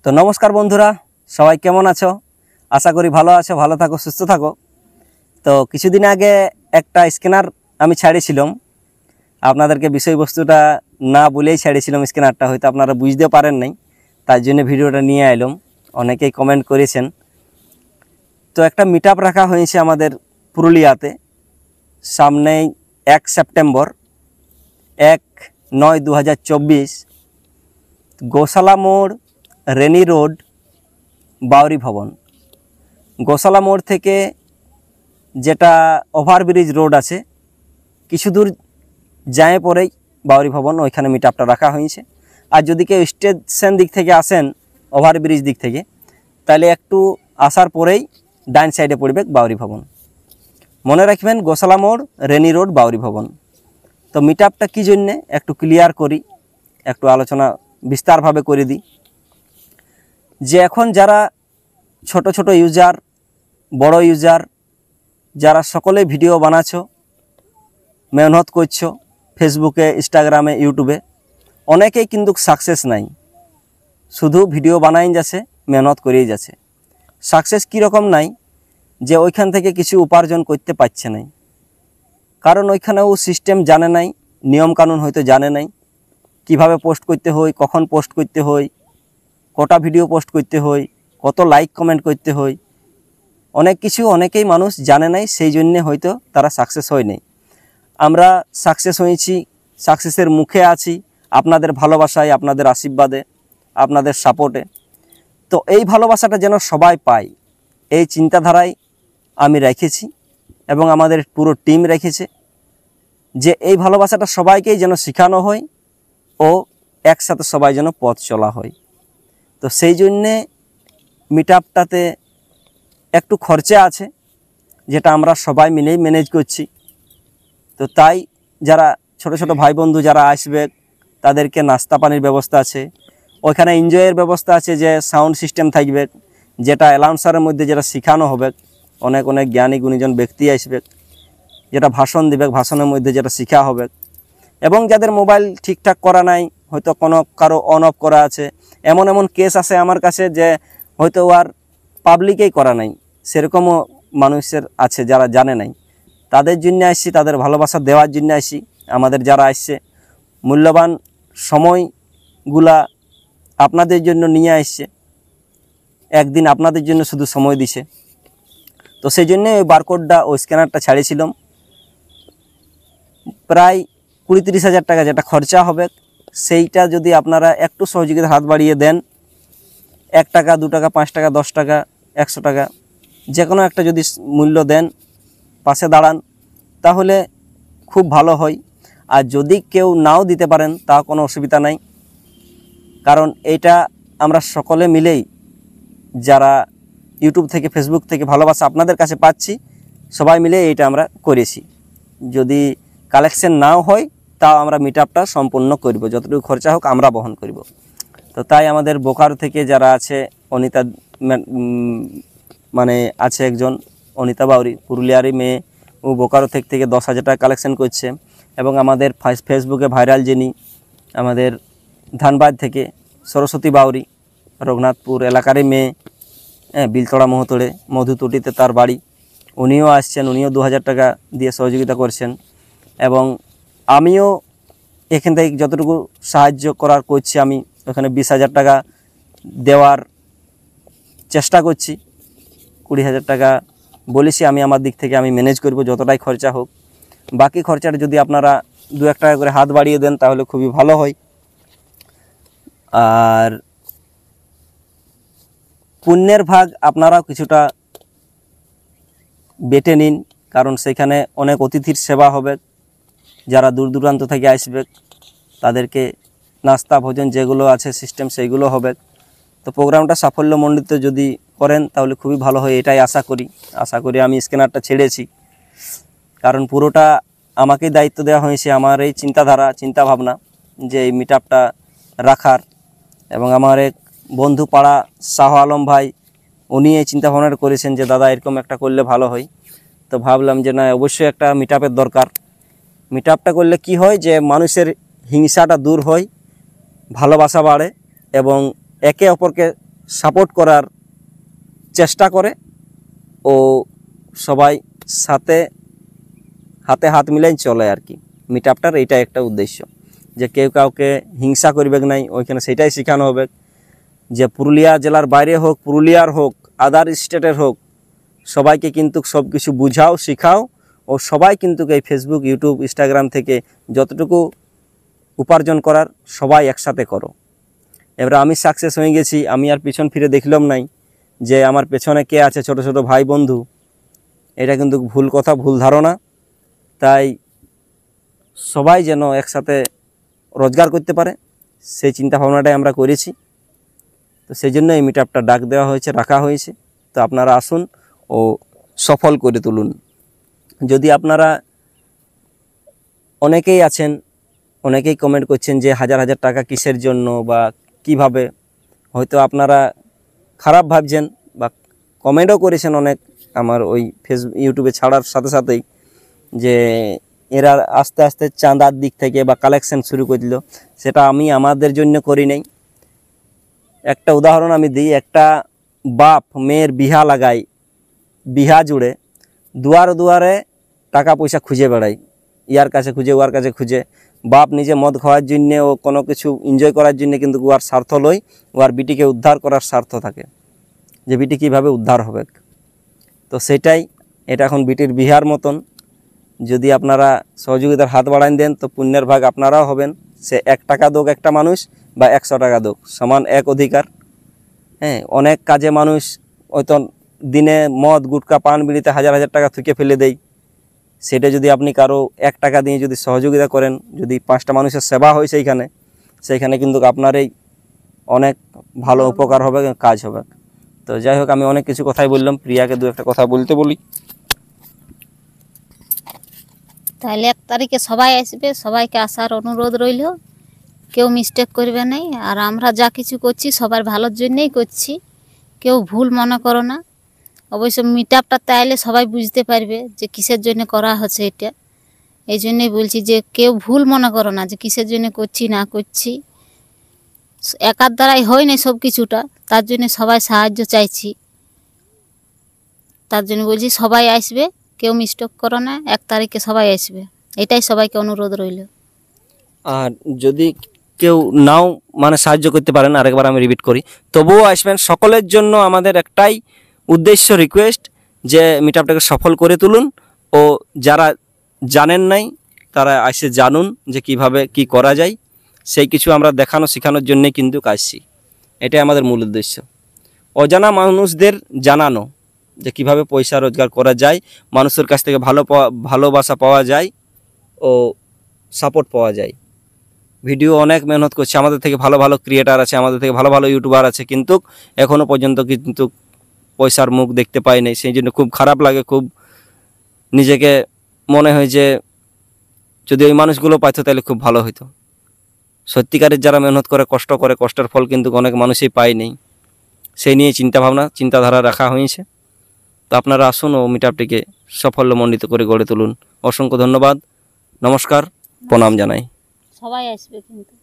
তো নমস্কার বন্ধুরা, সবাই কেমন আছো? আশা করি ভালো আছো, ভালো থাকো, সুস্থ থাকো। তো কিছুদিন আগে একটা স্ক্যানার আমি ছাড়িয়েছিলাম, আপনাদেরকে বিষয়বস্তুটা না বলেই ছাড়িয়েছিলাম। স্ক্যানারটা হয়তো আপনারা বুঝতে পারেন নাই, তার জন্য ভিডিওটা নিয়ে এলাম। অনেকেই কমেন্ট করেছেন। তো একটা মিট আপ রাখা হয়েছে আমাদের পুরুলিয়াতে, সামনেই 1 সেপ্টেম্বর 1/9/2024, গোশালা মোড়, রেনি রোড, বাউরি ভবন। গোশালা মোড় থেকে যেটা ওভারব্রিজ রোড আছে, কিছু দূর যায় পরেই বাউরি ভবন, ওইখানে মিট আপটা রাখা হয়েছে। আর যদি কেউ স্টেশন দিক থেকে আসেন, ওভারব্রিজ দিক থেকে, তাহলে একটু আসার পরেই ডান সাইডে পড়বে বাউরি ভবন। মনে রাখবেন, গোশালা মোড়, রেনি রোড, বাউরি ভবন। তো মিট আপটা কী জন্যে একটু ক্লিয়ার করি, একটু আলোচনা বিস্তারভাবে করে দিই। যে এখন যারা ছোট ছোট ইউজার, বড় ইউজার, যারা সকলে ভিডিও বানাচ্ছো, মেহনত করছো ফেসবুকে, ইনস্টাগ্রামে, ইউটিউবে, অনেকেই কিন্তু সাকসেস নাই। শুধু ভিডিও বানাই যাচ্ছে, মেহনত করেই যাচ্ছে। সাকসেস কীরকম নাই, যে ওইখান থেকে কিছু উপার্জন করতে পারছে নাই। কারণ ওইখানেও সিস্টেম জানে নাই, নিয়মকানুন হয়তো জানে নাই, কিভাবে পোস্ট করতে হয়, কখন পোস্ট করতে হয়, কটা ভিডিও পোস্ট করতে হয়, কত লাইক কমেন্ট করতে হয়, অনেক কিছু অনেকেই মানুষ জানে নাই। সেই জন্যে হয়তো তারা সাকসেস হয় নাই। আমরা সাকসেস হয়েছি, সাকসেসের মুখে আছি আপনাদের ভালোবাসায়, আপনাদের আশীর্বাদে, আপনাদের সাপোর্টে। তো এই ভালোবাসাটা যেন সবাই পায়, এই চিন্তাধারায় আমি রেখেছি এবং আমাদের পুরো টিম রেখেছে, যে এই ভালোবাসাটা সবাইকেই যেন শেখানো হয় ও একসাথে সবাই যেন পথ চলা হয়। তো সেই জন্যে মিট আপটাতে একটু খরচা আছে, যেটা আমরা সবাই মিলেই ম্যানেজ করছি। তো তাই যারা ছোট ছোট ভাই বন্ধু যারা আসবে, তাদেরকে নাস্তা পানির ব্যবস্থা আছে, ওইখানে এনজয়ের ব্যবস্থা আছে, যে সাউন্ড সিস্টেম থাকবে, যেটা অ্যানাউন্সারের মধ্যে যেটা শেখানো হবে। অনেক অনেক জ্ঞানী গুণীজন ব্যক্তি আসবে, যেটা ভাষণ দিবে, ভাষণের মধ্যে যেটা শেখা হবে। এবং যাদের মোবাইল ঠিকঠাক করা নাই, হয়তো কোনো কারো অন অফ করা আছে, এমন এমন কেস আছে আমার কাছে যে হয়তো আর পাবলিকেই করা নাই, সেরকমও মানুষের আছে যারা জানে নাই। তাদের জন্য আসছি, তাদের ভালোবাসা দেওয়ার জন্য আসছি। আমাদের যারা আসছে, মূল্যবান সময়গুলা আপনাদের জন্য নিয়ে আসছে, একদিন আপনাদের জন্য শুধু সময় দিছে। তো সেই জন্যে ওই বারকোডটা, ওই স্ক্যানারটা ছাড়িয়েছিলাম। প্রায় 20-30 হাজার টাকা যেটা খরচা হবে, সেইটা যদি আপনারা একটু সহযোগিতা হাত বাড়িয়ে দেন, 1 টাকা, 2 টাকা, 5 টাকা, 10 টাকা, 100 টাকা, যে কোনো একটা যদি মূল্য দেন, পাশে দাঁড়ান, তাহলে খুব ভালো হয়। আর যদি কেউ নাও দিতে পারেন, তা কোনো অসুবিধা নাই। কারণ এটা আমরা সকলে মিলেই, যারা ইউটিউব থেকে, ফেসবুক থেকে ভালোবাসা আপনাদের কাছে পাচ্ছি, সবাই মিলে এইটা আমরা করেছি। যদি কালেকশন নাও হয়, তাও আমরা মিট আপটা সম্পূর্ণ করব, যতটুকু খরচা হোক আমরা বহন করব। তো তাই আমাদের বোকারো থেকে যারা আছে, অনিতা মানে আছে একজন, অনিতা বাউরি, পুরুলিয়ারই মেয়ে, ও বোকারো থেকে 10,000 টাকা কালেকশন করছে। এবং আমাদের ফেসবুকে ভাইরাল যিনি, আমাদের ধানবাদ থেকে সরস্বতী বাউরি, রঘুনাথপুর এলাকারই মেয়ে, বিলতলা মহতড়ে মধুতুটিতে তার বাড়ি, উনিও আসছেন, উনিও 2,000 টাকা দিয়ে সহযোগিতা করছেন। এবং আমিও এখান থেকে যতটুকু সাহায্য করার করছি, আমি ওখানে 20,000 টাকা দেওয়ার চেষ্টা করছি। 20,000 টাকা বলেছি আমি, আমার দিক থেকে আমি ম্যানেজ করব, যতটাই খরচা হোক। বাকি খরচাটা যদি আপনারা 2-1 টাকা করে হাত বাড়িয়ে দেন, তাহলে খুবই ভালো হয়। আর পুণ্যের ভাগ আপনারাও কিছুটা বেটে নিন, কারণ সেখানে অনেক অতিথির সেবা হবে, যারা দূর দূরান্ত থেকে আসবে, তাদেরকে নাস্তা ভোজন যেগুলো আছে সিস্টেম, সেইগুলো হবে। তো প্রোগ্রামটা সাফল্যমণ্ডিত যদি করেন, তাহলে খুবই ভালো হয়, এটাই আশা করি আমি স্ক্যানারটা ছেড়েছি। কারণ পুরোটা আমাকেই দায়িত্ব দেওয়া হয়েছে, আমার এই চিন্তাধারা, চিন্তাভাবনা, যে এই মিট আপটা রাখার। এবং আমার এক বন্ধু পাড়া শাহ আলম ভাই, উনি এই চিন্তাভাবনাটা করেছেন যে দাদা এরকম একটা করলে ভালো হয়। তো ভাবলাম যে না, অবশ্যই একটা মিট আপের দরকার। মিট আপটা করলে কি হয়, যে মানুষের হিংসাটা দূর হয়, ভালোবাসা বাড়ে এবং একে অপরকে সাপোর্ট করার চেষ্টা করে ও সবাই সাথে হাতে হাত মিলাই চলে আর কি। মিট আপটার এইটা একটা উদ্দেশ্য, যে কেউ কাউকে হিংসা করবে নাই, ওইখানে সেটাই শেখানো হবে যে পুরুলিয়া জেলার বাইরে হোক, পুরুলিয়ার হোক, আদার স্টেটের হোক, সবাইকে কিন্তু সব কিছু বুঝাও, শেখাও, ও সবাই কিন্তু এই ফেসবুক, ইউটিউব, ইনস্টাগ্রাম থেকে যতটুকু উপার্জন করার সবাই একসাথে করো। এবার আমি সাকসেস হয়ে গেছি, আমি আর পিছন ফিরে দেখলাম নাই যে আমার পেছনে কে আছে, ছোট ছোট ভাই বন্ধু। এটা কিন্তু ভুল কথা, ভুল ধারণা। তাই সবাই যেন একসাথে রোজগার করতে পারে, সেই চিন্তা ভাবনাটাই আমরা করেছি। তো সেই জন্য এই মিট আপটা ডাক দেওয়া হয়েছে, রাখা হয়েছে। তো আপনারা আসুন ও সফল করে তুলুন। যদি আপনারা অনেকেই আছেন, অনেকেই কমেন্ট করছেন যে হাজার হাজার টাকা কিসের জন্য বা কিভাবে, হয়তো আপনারা খারাপ ভাবছেন বা কমেন্টও করেছেন অনেক আমার ওই ফেসবুক, ইউটিউবে ছাড়ার সাথে সাথেই, যে এরা আস্তে আস্তে চাঁদার দিক থেকে বা কালেকশন শুরু করে দিল। সেটা আমি আমাদের জন্য করি নাই। একটা উদাহরণ আমি দিই, একটা বাপ মেয়ের বিহা লাগায়, বিহা জুড়ে দুয়ারে দুয়ারে টাকা পয়সা খুঁজে বেড়ায়, ইয়ার কাছে খুঁজে, ওয়ার কাছে খুঁজে। বাপ নিজে মদ খাওয়ার জন্যে ও কোনো কিছু এনজয় করার জন্য কিন্তু ওয়ার স্বার্থ লয়, ওয়ার বিটিকে উদ্ধার করার স্বার্থ থাকে, যে বিটি কীভাবে উদ্ধার হবে। তো সেটাই, এটা এখন বিটির বিহার মতন। যদি আপনারা সহযোগিতার হাত বাড়ান দেন তো পুণ্যের ভাগ আপনারাও হবেন। সে 1 টাকা দোক একটা মানুষ বা 100 টাকা দোক, সমান এক অধিকার। হ্যাঁ, অনেক কাজে মানুষ হয়তো দিনে মদ, গুটকা, পান, বিড়িতে হাজার হাজার টাকা থুকে ফেলে দেয়। সেটা যদি আপনি কারো 1 টাকা দিয়ে যদি সহযোগিতা করেন, যদি 5টা মানুষের সেবা হয় সেইখানে কিন্তু আপনারই অনেক ভালো উপকার হবে, কাজ হবে। তো যাই হোক, আমি অনেক কিছু কথাই বললাম, প্রিয়াকে 2-1টা কথা বলতে বলি। তাহলে 1 তারিখে সবাই আসবে, সবাইকে আসার অনুরোধ রইল, কেউ মিস্টেক করবে নাই। আর আমরা যা কিছু করছি সবার ভালোর জন্যই করছি, কেউ ভুল মনে করো না। অবশ্য মিট আপটা তাইলে সবাই বুঝতে পারবে যে কিসের জন্য করা হচ্ছে এটা। এই জন্যই বলছি যে কেউ ভুল মনে করো না যে কিসের জন্য করছি না করছি। একার দ্বারাই হয় না সব কিছুটা, তার জন্য সবাই সাহায্য চাইছি। তার জন্য বলছি সবাই আসবে, কেউ মিস্টেক করো না, 1 তারিখে সবাই আসবে, এটাই সবাইকে অনুরোধ রইল। আর যদি কেউ নাও সাহায্য করতে পারেন, আরেকবার আমি রিপিট করি, তবুও আসবেন। সকলের জন্য আমাদের একটাই উদ্দেশ্য, রিকোয়েস্ট, যে মিট আপটাকে সফল করে তুলুন। ও যারা জানেন নাই তারা এসে জানুন যে কিভাবে কি করা যায়। সেই কিছু আমরা দেখানো শেখানোর জন্যই কিন্তু আসছি। এটাই আমাদের মূল উদ্দেশ্য, অজানা মানুষদের জানানো যে কিভাবে পয়সা রোজগার করা যায়, মানুষের কাছ থেকে ভালোবাসা পাওয়া যায় ও সাপোর্ট পাওয়া যায়। ভিডিও অনেক মেহনত করছে, আমাদের থেকে ভালো ভালো ক্রিয়েটার আছে, আমাদের থেকে ভালো ভালো ইউটিউবার আছে, কিন্তু এখনও পর্যন্ত কিন্তু পয়সার মুখ দেখতে পাই নাই। সেই জন্য খুব খারাপ লাগে, খুব নিজেকে মনে হয় যে যদি ওই মানুষগুলো পাইতো তাহলে খুব ভালো হতো। সত্যিকারের যারা মেহনত করে, কষ্ট করে, কষ্টের ফল কিন্তু অনেক মানুষই পায়নি। সেই নিয়ে চিন্তাধারা রাখা হয়েছে। তো আপনারা আসুন ও মিট আপটিকে সাফল্যমণ্ডিত করে গড়ে তুলুন। অসংখ্য ধন্যবাদ, নমস্কার, প্রণাম জানাই। সবাই আসবে কিন্তু।